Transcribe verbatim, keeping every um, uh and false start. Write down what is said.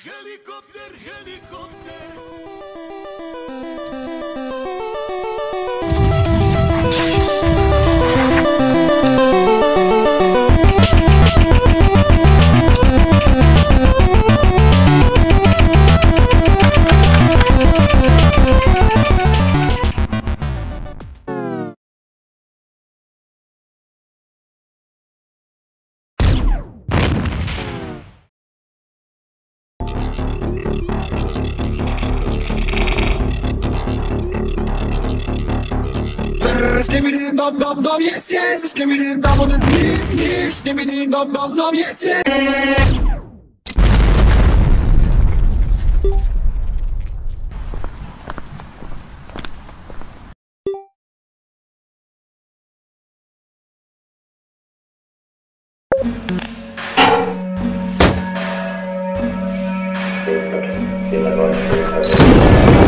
Helicopter, helicopter. Skibbity dum dum dum, yes yes. Skibbity dum dum dum, yes. Skibbity dum dum dum, yes yes. Thank you.